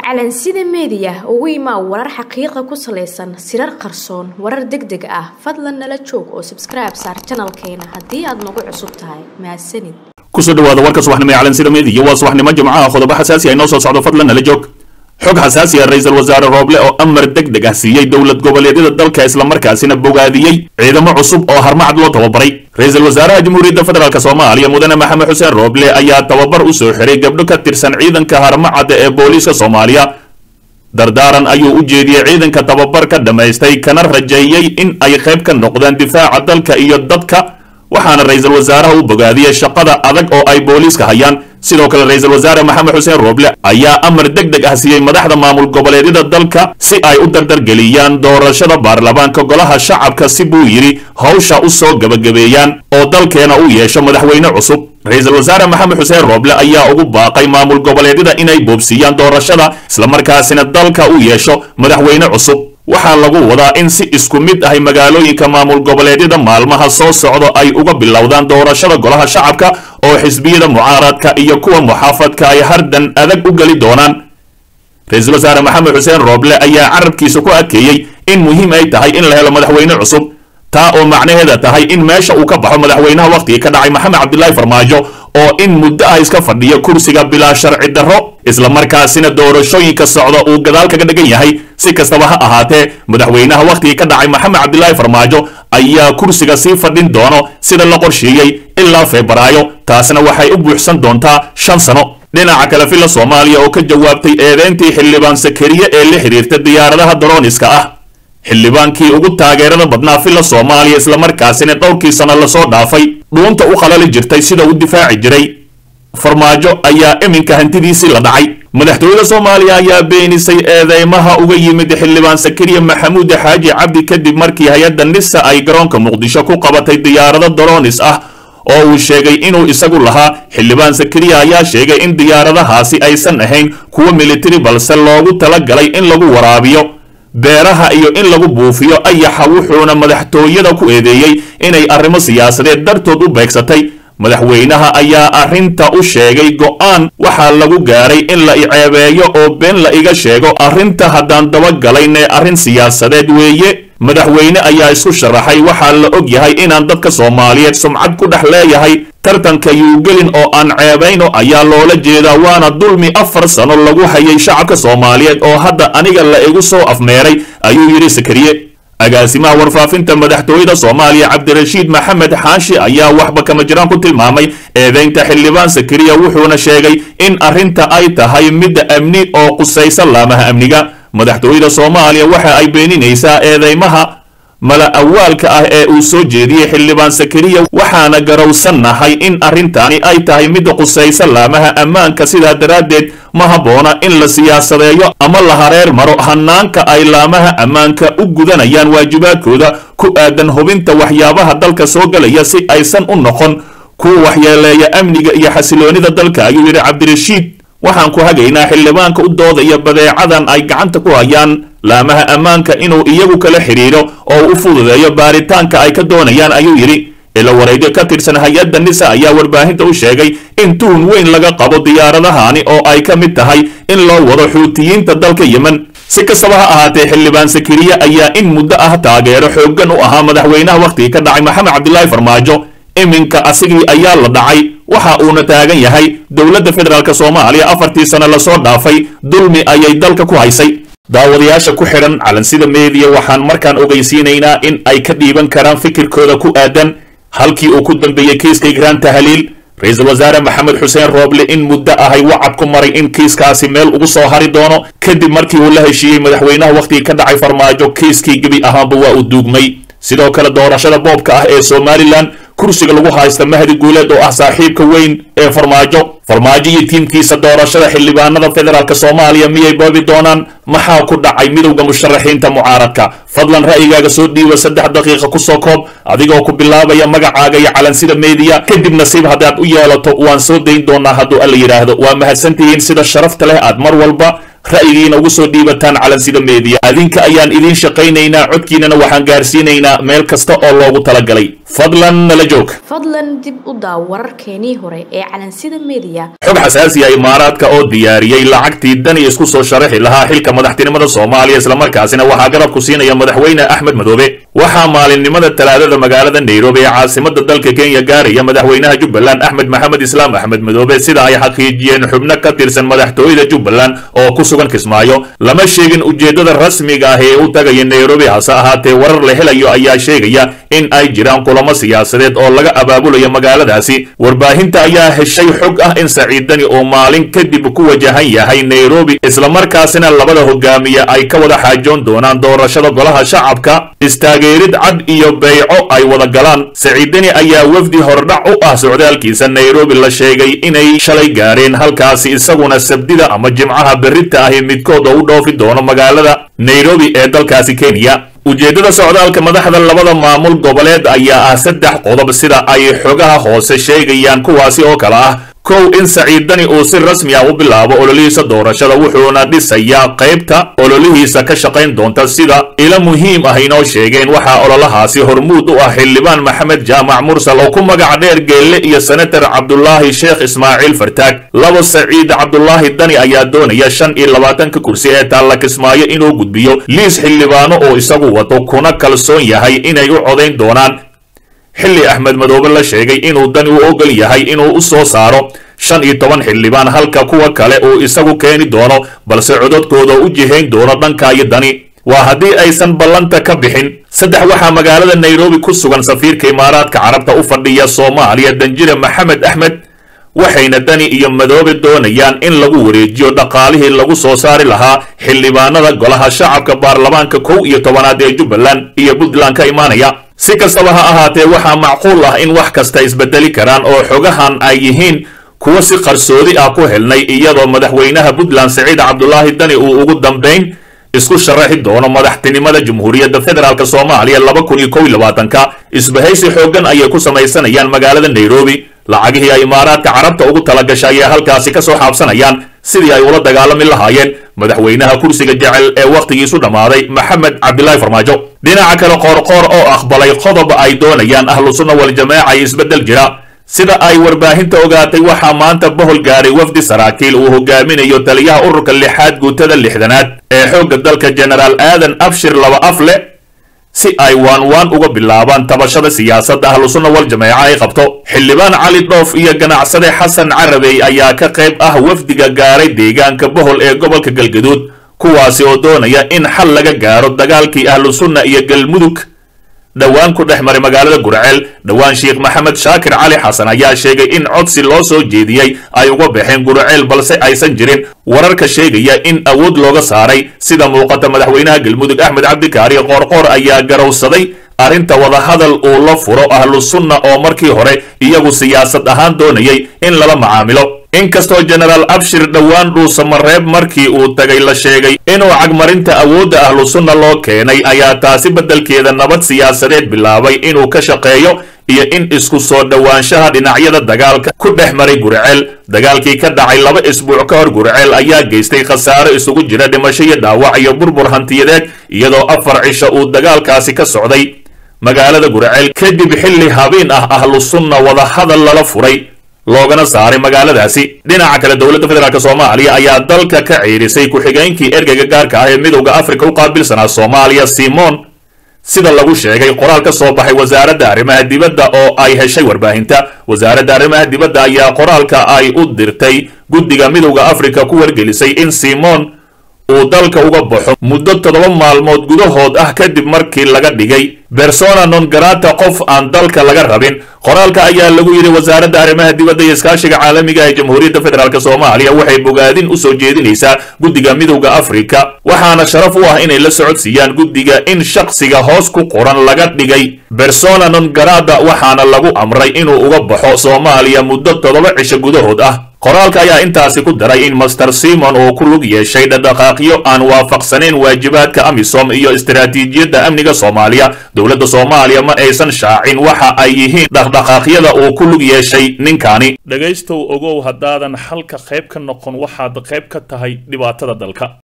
calansida media ugu imaa warar xaqiiqo ku saleysan sirar qarsoon warar degdeg ah fadlan nala joog oo subscribe saar channelkeena hadii aad nagu cusub tahay mahadsanid kusoo dhawaada warka subaxnimo ee calansida media waa subaxnimo jimcaha qodobo xasaasi ah inoo soo socdo fadlan nala joog xog xasaasi ah ra'iisul wasaare Roble oo amar degdeg ah siiyay dawlad goboleedyada dalka isla markaasina bogaadiyay ciidamo cusub oo harmacad loo tababaray ra'iisul wasaaraha jamhuuriyadda federaalka Soomaaliya mudane Maxamed Xuseen Roble ayaa tababar u soo xiray gabdho ka tirsan ciidanka harmacad ee booliska Soomaaliya dardaaran ayuu u jeediyay ciidanka tababarka dhameystay kana rajeeyay in ay qayb ka noqdaan difaaca dalka iyo dadka waxaana ra'iisul wasaaraha u bogaadiyay shaqada adag oo ay booliska hayaan sidoo kale ra'iisul wasaare Maxamed Xuseen Roble ayaa amar degdeg ah siiyay madaxda maamul goboleedyada dalka si ay u dardargeliyaan doorashada baarlamaanka golaha shacabka si buu yiri hawsha u soo gabagabeeyaan oo dalkeena u yeesho madaxweyne cusub ra'iisul wasaare Maxamed Xuseen Roble ayaa ugu baaqay maamul goboleedyada inay boobsiyaan doorashada isla markaasina dalka u yeesho madaxweyne cusub waxaa lagu wadaa in si isku mid ah magaalooyinka maamul goboleedyada maalmaha soo socdo ay uga bilowdaan doorashada golaha shacabka oo xisbiyada mucaaradka iyo kuwa muxaafadka ay hardan adag u gali doonaan ra'iisul wasaare Maxamed Xuseen Roble ayaa carabkiisa ku adkeeyay in muhiim ay tahay in la helo madaxweyne cusub taa oo macnaheedu tahay in meesha uu ka baxo madaxweynaha waqtiga ka dhacay Maxamed Cabdullaahi Farmaajo oo in muddo ah iska fadhiyo kursiga bilaa sharci darro isla markaasina doorashooyinka socda uu gadaal kaga dhagan yahay si kastaba ha ahaatee madaxweynaha waqtiga ka dhacay Maxamed Cabdullaahi Farmaajo ayaa kursiga sii fadhin doono sida la qorsheeyay ilaa Febraayo taasna waxay u buuxsan doontaa 5 sano dhinaca kale fila Soomaaliya oo ka jawaabtay eedeyntii xildhibaan Sakariye ee la xiriirta diyaaradaha droniska ah xildhibaankii ugu taageerada badnaa fila Soomaaliya isla markaasina dhowrkii sano la soo dhaafay dhuunta u qalali jirtay sida uu difaaci jiray Farmaajo ayaa iminka hantidiisii la dhacay madaxtooyada Soomaaliya ayaa beenisay eedeymaha uga yimid xildhibaan Sakariye Maxamuud Xaaji Cabdi kadib markii hay'adda NISA ay garoonka Muqdisho ku qabatay diyaarado dronis ah oo uu sheegay inuu isagu lahaa xildhibaan Sakariye ayaa sheegay in diyaaradahaasi aysan ahayn kuwa military balse loogu talagalay in lagu waraabiyo beeraha iyo in lagu buufiyo ayaxa wuxuuna madaxtooyada ku eedeeyay inay arrimo siyaasadeed dartood u beegsatay madaxweynaha ayaa arrinta u sheegay go'aan waxa lagu gaaray in la iceebeeyo oo been la iga sheego arrinta haddaan dabagalayne arrin siyaasadeed weeye madaxweyne ayaa isku sharaxay waxaa la og yahay inaan dadka Soomaaliyeed sumcad ku dhex leeyahay tartanka yuugelin oo aan ceebayno ayaa loola jeedaa waana dulmi 4 sano lagu hayay shacabka Soomaaliyeed oo hadda aniga la igu soo afmeeray ayuu yiri Sakariye agaasimaha warfaafinta madaxtooyada Soomaaliya Cabdirashiid Maxamed Xaashi ayaa waxba kama jiraan ku tilmaamay eedeynta xildhibaan Sakariye wuxuuna sheegay in arrinta ay tahay mid amni oo qusaysa laamaha amniga madaxtooyada Soomaaliya waxa ay beeninaysaa eedeymaha mala awaalka ah ee uu soo jeediyay xildhibaan Sakariye waxaana garowsanahay in arrintani ay tahay mid qusaysa laamaha ammaanka sida daraadeed ma haboona in la siyaasadeeyo ama la hareer maro hanaanka ay laamaha ammaanka u gudanayaan waajibaadkooda ku aadan hubinta waxyaabaha dalka soo galaya si aysan u noqon kuwa waxyeeleeya amniga iyo xasiloonida dalka ayuu yiri Cabdirashiid waxaan ku hagaynaa xildhibaanka u doodaya badeecadan ay gacanta ku hayaan laamaha ammaanka inuu iyagu kala xiriiro oo u fududeeyo baaritaanka ay ka doonayaan ayuu yiri ila wareegyo ka tirsan hay'adda NISA ayaa warbaahinta u sheegay in tuun weyn laga qabo diyaaradahani oo ay ka mid tahay in loo wado xuutiyiinta dalka Yemen si kastaba ha ahaatee xildhibaan Sakariye ayaa in muddo ah taageero xooggan u ahaa madaxweynaha waqtiga ka dhacay Maxamed Cabdullaahi Farmaajo iminka asigii ayaa la dhacay waxa uuna taagan yahay dawladda federaalka Soomaaliya 4 sano la soo dhaafay dulmi ayay dalka ku haysay daawadayaasha ku xiran calansida media waxaan markaan ogeysiinaynaa in ay ka dhiiban karaan fikirkooda ku aadan halkii uu ku dambeeyay kiiska Igraan Tahliil ra'iisul wasaare Maxamed Xuseen Roble in muddo ahay wacad ku maray in kiiskaasi meel ugu soo hari doono kadib markii uu la heshiiyay madaxweynaha waqtiga ka dhacay Farmaajo kiiskii gabi ahaanba waa uu duugmay sidoo kale doorashada boobka ah ee Somaliland kursiga lagu haysta Mahdi Guuleed oo ah saaxiibka weyn ee Farmaajo iyo tiimkiisa doorashada xildhibaanada federaalka Soomaaliya miyay boobi doonaan maxaa ku dhacay midowga musharaxiinta mucaaradka fadlan ra'yigaaga soo dhiiba 3 daqiiqo ku soo koob adigoo ku bilaabaya magacaaga iyo calansida media kadib nasiib hadaad u yeelato waan soo deyn doonaa hadduu alla yiraahdo waa mahadsantihiin sida sharafta leh aad mar walba ra'yigiina ugu soo dhiibataan calansida media. adinka ayaan idiin shaqaynaynaa, codkiinana waxaan gaarsiinaynaa meel kasta oo loogu talagalay. fadlan nala joog. fadlan dib u daaw wararkeenii hore ee calansida media. xog xasaasi ah imaaraadka oo diyaariyey lacagtii dani isku soo sharaxi lahaa xilka madaxtinimada Soomaaliya, isla markaasina waxaa garab ku siinaya madaxweyne Axmed Madoobe. waxaa maalinimada Talaadada magaalada Nairobi ee caasimadda dalka Kenya gaaraya madaxweynaha Jubbaland Axmed Maxamed Islaam Axmed Madoobe, sida ay xaqiijiyeen xubno ka tirsan madaxtooyada Jubbaland oo ku sugan Kismaayo. lama sheegin ujeedada rasmiga ah ee uu tagay Nairobi, hase ahaatee warar la helayo ayaa sheegaya in ay jiraan kulamo siyaasadeed oo laga abaabulayo magaaladaasi. warbaahinta ayaa heshay xog ah in Saciid Dani oo maalin kadib ku wajahan yahay Nairobi, isla markaasina labada hogaamiye ay ka wada xaajoon doonaan doorashada golaha shacabka, istaageerid cad iyo bayco ay wada galaan. Saciid Dani ayaa wafdi hordhac u ah socdaalkiisa Nairobi la sheegay inay shalay gaareen halkaasi, isaguna sabdida ama jimcaha berrita ahi midkood oo u dhoofi doono magaalada Nairobi ee dalkaasi Kenya. ujeedada socdaalka madaxda labada maamul goboleed ayaa ah 3 qodob sida ay xogaha hoose sheegayaan, kuwaasi oo kala ah: kow, in Saciid Dani uu si rasmi ah u bilaabo ololihiisa doorashada, wuxuuna dhisayaa qaybta ololihiisa ka shaqayn doonta sida ila muhiim ah inoo sheegeen. waxaa ololahaasi hormuud u ah xildhibaan Maxamed Jaamac Mursal oo ku magac dheer Geelle iyo senator Cabdullaahi Sheekh Ismaaciil Fartaag. labo, Saciid Cabdullaahi Dani ayaa doonaya 25 kursi ee taalla Kismaayo inuu gudbiyo liis xildhibaano oo isagu wato kuna kalsoon yahay inay u codayn doonaan, xilli Axmed Madoobe la sheegay inuu Dani u ogol yahay inuu u soo saaro 15 xildhibaan, halka kuwa kale uu isagu keeni doono, balse codadkooda u jihayn doono dhanka iyo Dani. waa haddii aysan ballanta ka bixin. 3, waxaa magaalada Nairobi ku sugan safiirka Imaaraadka Carabta u fadhiya Soomaaliya Danjire Maxamed Axmed, waxayna Dani iyo Madoobe doonayaan in lagu wareejiyo dhaqaalihii lagu soo saari lahaa xildhibaanada golaha shacabka baarlamaanka 11aad ee Jubbaland iyo Puntland ka imaanaya. si kastaba ha ahaatee, waxaa macquul ah in wax kasta isbedeli karaan oo xogahan ay yihiin kuwa si qarsoodi ah ku helnay, iyadoo madaxweynaha Puntland Saciid Cabdullaahi Dani uu ugu dambeyn isku sharaxi doono madaxtinimada Jamhuuriyadda Federaalka Soomaaliya 2021. isbahaysi xoogan ayay ku samaysanayaan magaalada Nairobi. lacagihii ay Imaaraadka Carabta ugu talagashay ayaa halkaasi ka soo xaabsanayaan sidii ay ula dagaalami lahaayeen madaxweynaha kursiga jecel ee waqtigiisu dhammaaday Maxamed Cabdilaahi Farmaajo. dhinaca kale, qoorqoor oo aqbalay qodob ay doonayaan ahlu sunna wal jamaaca isbedel jira. sida ay warbaahinta ogaatay, waxaa maanta bohol gaaray wafdi saraakiil uu hogaaminayo taliyaha ururka 6aad guutada 6aad ee xoogga dalka Generaal Aadan Abshir Laba Afle, si ay waan uga bilaabaan tabashada siyaasadda ahlu sunna wal jamaaca ay qabto. xildhibaan Cali Dhoof iyo ganacsade Xasan Carabey ayaa ka qayb ah wafdiga gaaray deegaanka bohol ee gobolka Galgaduud, kuwaasi oo doonaya in xal laga gaaro dagaalkii ahlu sunna iyo Galmudug dhawaan ku dhex maray magaalada Gurceel. dhawaan Sheekh Maxamed Shaakir Cali Xasan ayaa sheegay in codsi loo soo jeediyey ay uga baxeen Gurceel, balse aysan jirin wararka sheegaya in awood looga saaray. sida muuqata, madaxweynaha Galmudug Axmed Cabdikaari Qoorqoor ayaa garowsaday arrinta wadahadal uu la furo ahlu sunna oo markii hore iyagu siyaasad ahaan doonayay in lala macaamilo. inkastoo Generaal Abshir dhawaan dhuusamareeb markii uu tagay la sheegay inuu cagmarinta awoodda ahlu sunna loo keenay, ayaa taasi beddelkeeda nabad siyaasadeed bilaabay inuu ka shaqeeyo iyo in isku soo dhawaanshaha dhinacyada dagaalka ku dhex maray Gurceel. dagaalkii ka dhacay 2 isbuuc ka hor Gurceel ayaa geystay khasaare isugu jira dhimasho iyo dhaawac iyo burbur hantiyadeed, iyadoo 4 cisho uu dagaalkaasi ka socday magaalada Gurceel. kadib xilli habeen ah ahlu sunna wada hadal lala furay loogana saaray magaaladaasi. dhinaca kale, dowladda federaalka Soomaaliya ayaa dalka ka ceerisay ku-xigeenkii ergeyga gaarka ah ee Midowga Afrika u qaabilsanaa Soomaaliya Simon, sida lagu sheegay qoraal ka soo baxay wasaaradda arrimaha dibadda oo ay heshay warbaahinta. wasaaradda arrimaha dibadda ayaa qoraalka ay u dirtay guddiga Midowga Afrika ku wargelisay in Simon uu dalka uga baxo muddo 7 maalmood gudahood ah kadib markii laga dhigay persona non grata, qof aan dalka laga rabin. qoraalka ayaa lagu yiri wasaaradda arrimaha dibadda iyo iskaashiga caalamiga ee Jamhuuriyadda Federaalka Soomaaliya waxay bogaadin u soo jeedinaysaa guddiga Midowga Afrika, waxaana sharaf u ah inay la socodsiiyaan guddiga in shakhsiga hoos ku qoran laga dhigay persona non grata, waxaana lagu amray inuu uga baxo Soomaaliya muddo 7 cisho gudahood ah. qoraalka ayaa intaasi ku daray in master simon uu ku lug yeeshay dhaqdhaqaaqyo aan waafaqsanayn waajibaadka amisom iyo istiraatiijiyadda amniga soomaaliya dowladda soomaaliya ma aysan shaacin waxa ay yihiin dhaqdhaqaaqyada uu ku lug yeeshay ninkani dhegaystow ogow haddaadan xalka qayb ka noqon waxaad qayb ka tahay dhibaatada dalka.